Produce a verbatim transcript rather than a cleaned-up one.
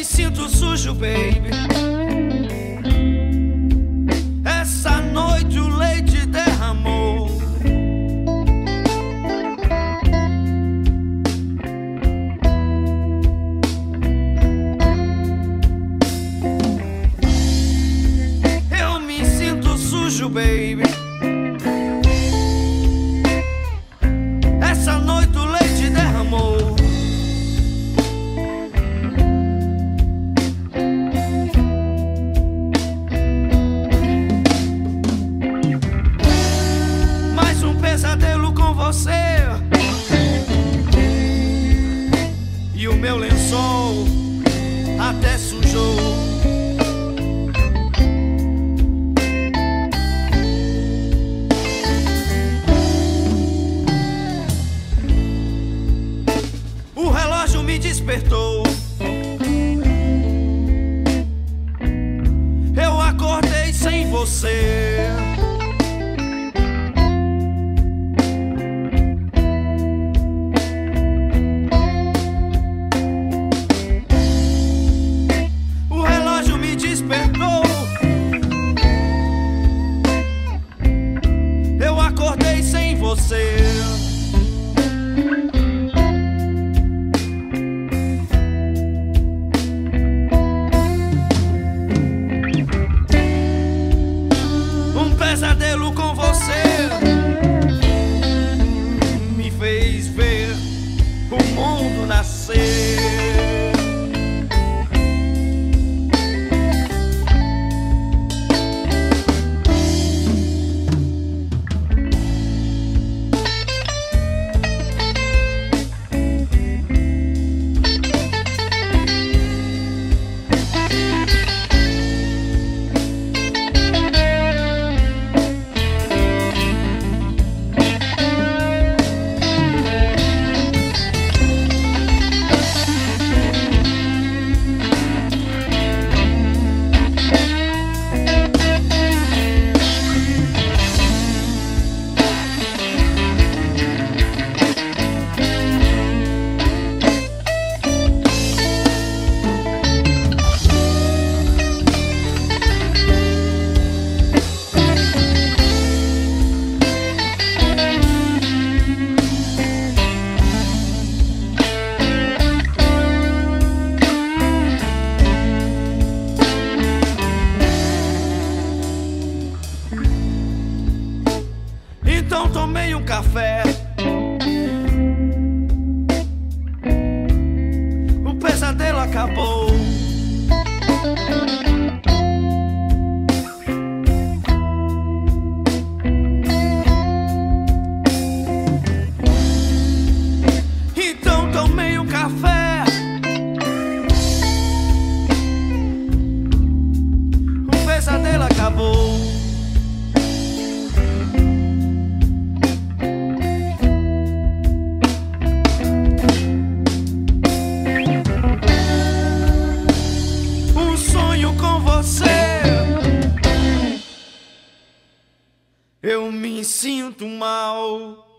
me sinto sujo, baby. Essa noite o leite derramou. Eu me sinto sujo, baby. Essa noite o leite derramou. Mais um pesadelo com você. E o meu lençol até sujou. O relógio me despertou. Eu acordei sem você. O relógio me despertou. Eu acordei sem você. Pesadelo com você me fez ver o mundo nascer. Então tomei um café. O pesadelo acabou. Então tomei um café. O pesadelo acabou. Com você eu me sinto mal.